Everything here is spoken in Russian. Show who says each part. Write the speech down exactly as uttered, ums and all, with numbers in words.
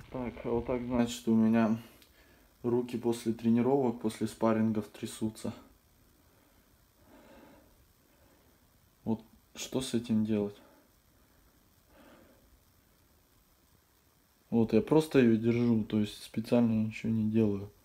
Speaker 1: Так, а вот так значит у меня руки после тренировок, после спаррингов трясутся. Вот что с этим делать? Вот я просто ее держу, то есть специально ничего не делаю.